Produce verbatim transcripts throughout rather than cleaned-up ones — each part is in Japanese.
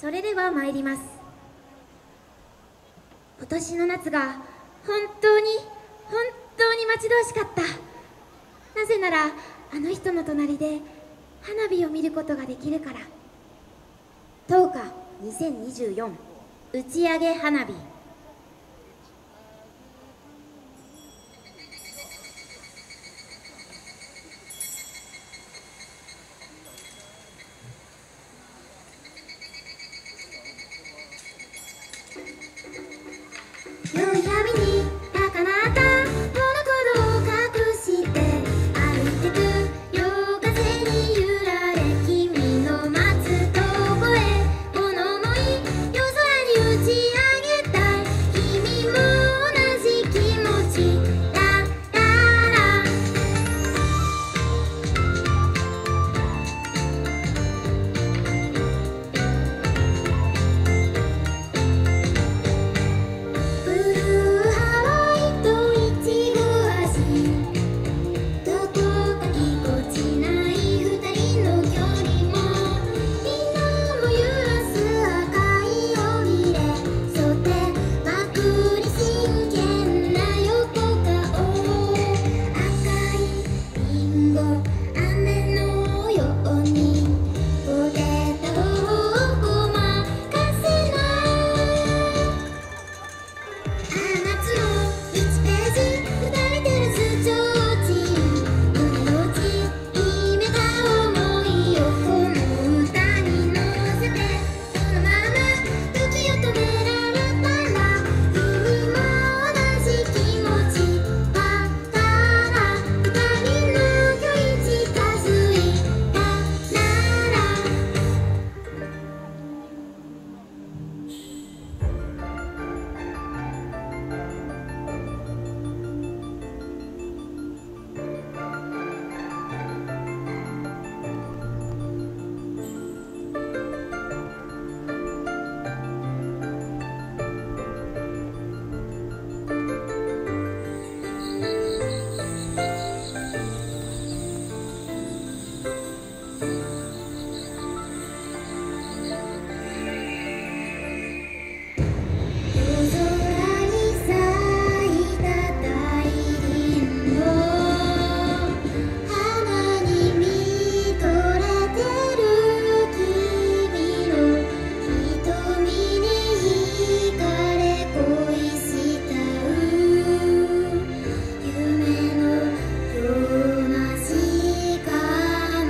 それでは参ります。今年の夏が本当に本当に待ち遠しかった。なぜならあの人の隣で花火を見ることができるから。とうかにせんにじゅうよん打ち上げ花火。夜闇に高鳴ったモノコロを隠して歩いてく。夜風に揺られ君の待つとこへ物思い夜空に打ち上げたい。君も同じ気持ちラララ。ブルーハワイといちご味、どこかぎこちない二人の距離も、みんなも揺らす赤い尾びれ沿ってまくり真剣な横顔。赤いリンゴ雨のようにポテトをごまかせない。夏のいちページ二人照らすちょうちん、胸の内秘めた想いをこの歌に乗せて、そのまま時を止められたら君も同じ気持ちわから二人の距離近づいたなら。夜空に咲いた大輪の花に見とれてる君の瞳に惹かれ恋した夢のような時間。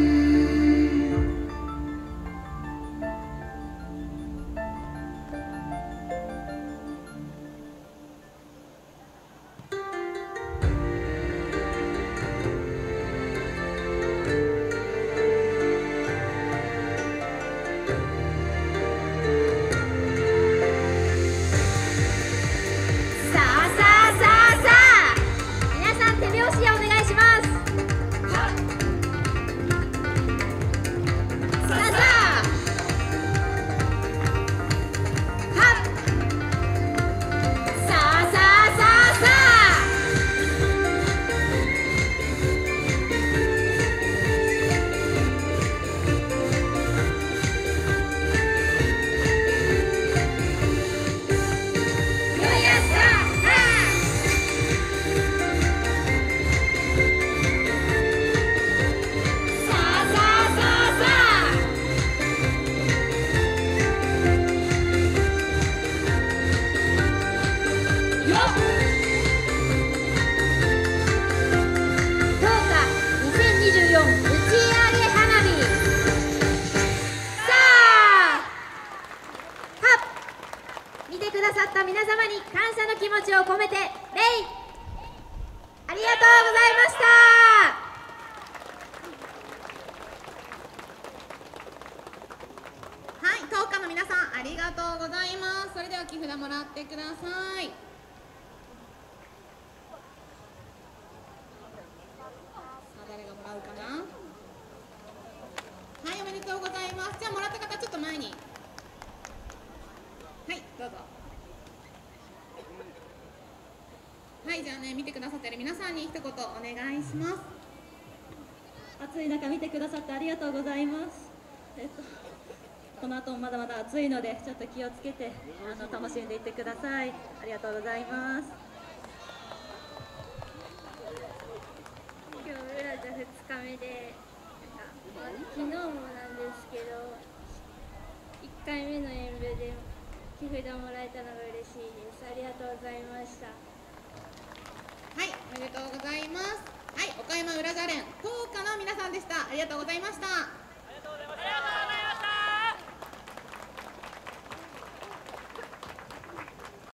さあさあさあさあ、皆さん手拍子でお願いします。さあさあはっさあさあさあさあ。よいやっさあさあさあさあさあ。よっとうかにせんにじゅうよん打ち上げ花火。さあはっ、見てくださった皆様に感謝の気持ちを込めて礼。ありがとうございました。 はい、とうかの皆さんありがとうございます。それでは木札もらってください。さあ誰がもらうかな。はい、おめでとうございます。じゃあもらった方ちょっと前に。はい、どうぞ。はい、じゃあね、見てくださってる皆さんに一言お願いします。 暑い中見てくださってありがとうございます。えっとこの後もまだまだ暑いのでちょっと気をつけてあの楽しんでいってください。ありがとうございます。 今日浦田ふつかめでなんか、まあ、昨日もなんですけどいっかいめの演舞で木札もらえたのが嬉しいです。ありがとうございました。 はい、おめでとうございます。はい、岡山浦座連東華の皆さんでした。ありがとうございました。